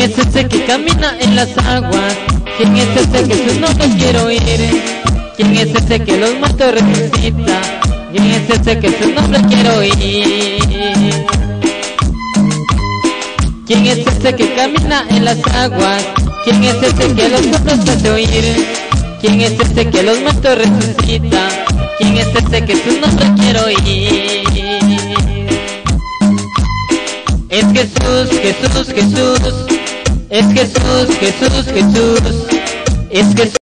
es ese que camina en las aguas? ¿Quién es ese que su nombre quiero oír? ¿Quién es ese que los muertos resucita? ¿Quién es ese que su nombre quiero oír? ¿Quién es ese que camina en las aguas? ¿Quién es ese que los muertos hace oír? ¿Quién es ese que los muertos resucita? ¿Quién es ese que su nombre quiero oír? Es Jesús, Jesús, Jesús. Es Jesús, Jesús, Jesús. Es Jesús.